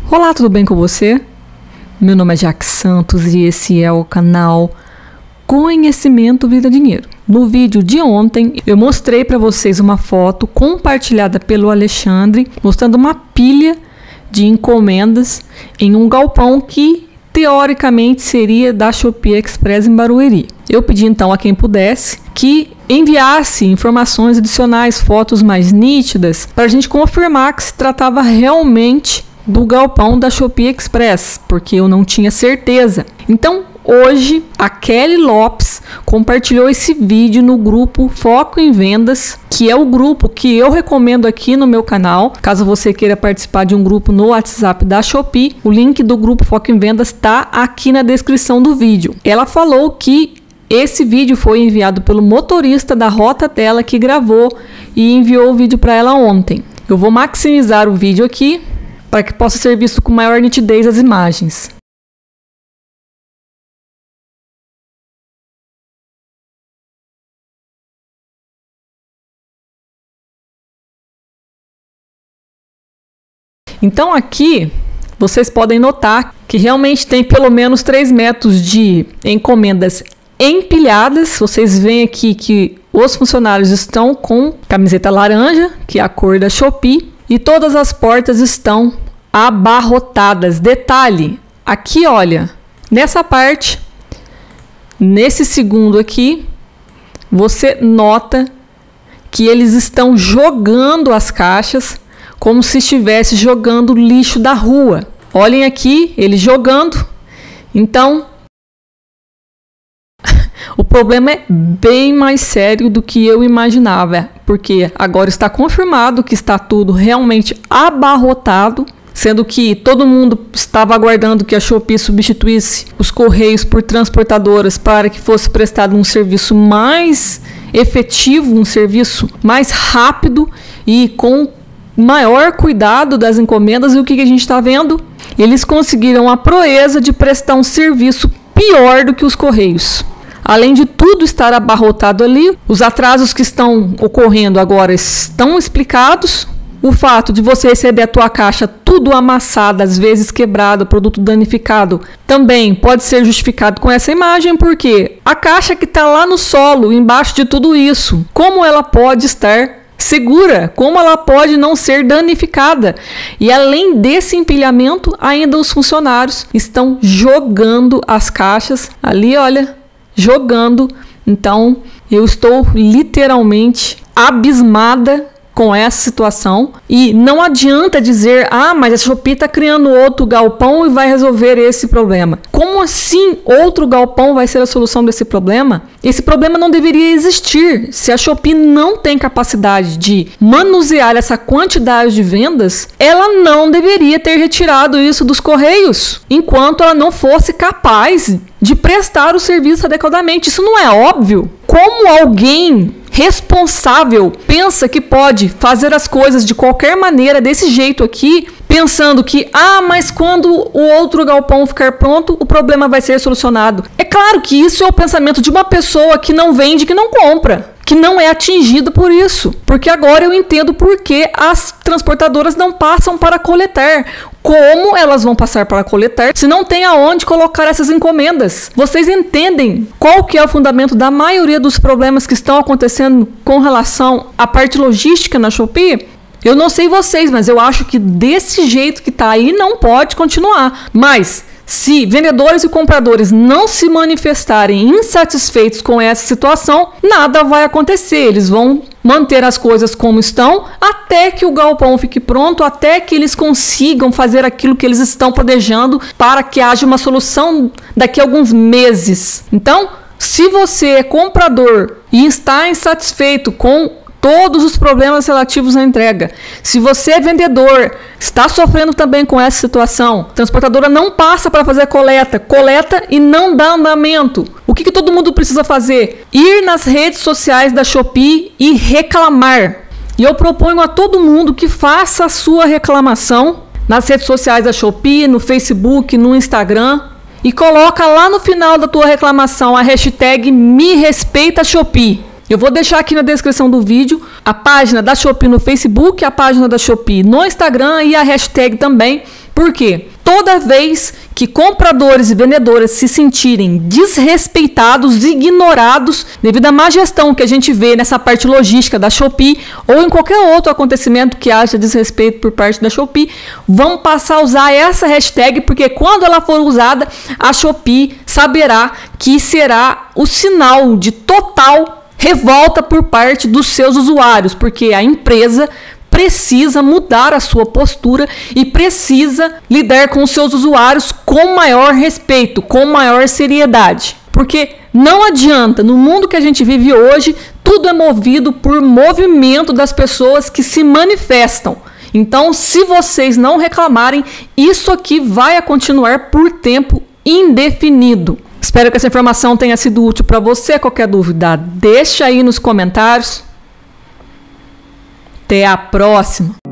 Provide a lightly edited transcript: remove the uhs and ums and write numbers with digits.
Olá, tudo bem com você? Meu nome é Jaque Santos e esse é o canal Conhecimento Vida Dinheiro. No vídeo de ontem eu mostrei para vocês uma foto compartilhada pelo Alexandre mostrando uma pilha de encomendas em um galpão que teoricamente seria da Shopee Express em Barueri. Eu pedi então a quem pudesse que enviasse informações adicionais, fotos mais nítidas, para a gente confirmar que se tratava realmente do galpão da Shopee Express, porque eu não tinha certeza. Então, hoje, a Kelly Lopes compartilhou esse vídeo no grupo Foco em Vendas, que é o grupo que eu recomendo aqui no meu canal. Caso você queira participar de um grupo no WhatsApp da Shopee, o link do grupo Foco em Vendas está aqui na descrição do vídeo. Ela falou que esse vídeo foi enviado pelo motorista da rota dela que gravou e enviou o vídeo para ela ontem. Eu vou maximizar o vídeo aqui para que possa ser visto com maior nitidez as imagens. Então aqui vocês podem notar que realmente tem pelo menos 3 metros de encomendas empilhadas. Vocês veem aqui que os funcionários estão com camiseta laranja, que é a cor da Shopee, e todas as portas estão abarrotadas. Detalhe, aqui olha, nessa parte, nesse segundo aqui, você nota que eles estão jogando as caixas como se estivesse jogando lixo da rua. Olhem aqui, eles jogando. Então, o problema é bem mais sério do que eu imaginava, porque agora está confirmado que está tudo realmente abarrotado, sendo que todo mundo estava aguardando que a Shopee substituísse os correios por transportadoras para que fosse prestado um serviço mais efetivo, um serviço mais rápido e com maior cuidado das encomendas. E o que a gente está vendo? Eles conseguiram a proeza de prestar um serviço pior do que os correios. Além de tudo estar abarrotado ali, os atrasos que estão ocorrendo agora estão explicados. O fato de você receber a tua caixa tudo amassado, às vezes quebrado, produto danificado, também pode ser justificado com essa imagem, porque a caixa que está lá no solo, embaixo de tudo isso, como ela pode estar segura? Como ela pode não ser danificada? E além desse empilhamento, ainda os funcionários estão jogando as caixas ali, olha, jogando. Então eu estou literalmente abismada com essa situação e não adianta dizer, mas a Shopee está criando outro galpão e vai resolver esse problema. Como assim outro galpão vai ser a solução desse problema? Esse problema não deveria existir. Se a Shopee não tem capacidade de manusear essa quantidade de vendas, ela não deveria ter retirado isso dos correios, enquanto ela não fosse capaz de prestar o serviço adequadamente. Isso não é óbvio? Como alguém responsável pensa que pode fazer as coisas de qualquer maneira desse jeito aqui, pensando que, mas quando o outro galpão ficar pronto, o problema vai ser solucionado? É claro que isso é o pensamento de uma pessoa que não vende, que não compra, que não é atingida por isso. Porque agora eu entendo por que as transportadoras não passam para coletar. Como elas vão passar para coletar se não tem aonde colocar essas encomendas? Vocês entendem qual que é o fundamento da maioria dos problemas que estão acontecendo com relação à parte logística na Shopee? Eu não sei vocês, mas eu acho que desse jeito que está aí não pode continuar. Mas se vendedores e compradores não se manifestarem insatisfeitos com essa situação, nada vai acontecer. Eles vão manter as coisas como estão até que o galpão fique pronto, até que eles consigam fazer aquilo que eles estão planejando para que haja uma solução daqui a alguns meses. Então, se você é comprador e está insatisfeito com todos os problemas relativos à entrega, se você é vendedor, está sofrendo também com essa situação, a transportadora não passa para fazer coleta e não dá andamento, o que todo mundo precisa fazer? Ir nas redes sociais da Shopee e reclamar. E eu proponho a todo mundo que faça a sua reclamação nas redes sociais da Shopee, no Facebook, no Instagram, e coloca lá no final da tua reclamação a hashtag #MeRespeitaShopee. Eu vou deixar aqui na descrição do vídeo a página da Shopee no Facebook, a página da Shopee no Instagram e a hashtag também, Por quê? Toda vez que compradores e vendedores se sentirem desrespeitados, ignorados, devido à má gestão que a gente vê nessa parte logística da Shopee ou em qualquer outro acontecimento que haja desrespeito por parte da Shopee, vão passar a usar essa hashtag, porque quando ela for usada, a Shopee saberá que será o sinal de total revolta por parte dos seus usuários, porque a empresa precisa mudar a sua postura e precisa lidar com os seus usuários com maior respeito, com maior seriedade. Porque não adianta, no mundo que a gente vive hoje, tudo é movido por movimento das pessoas que se manifestam. Então, se vocês não reclamarem, isso aqui vai continuar por tempo indefinido. Espero que essa informação tenha sido útil para você. Qualquer dúvida, deixa aí nos comentários. Até a próxima!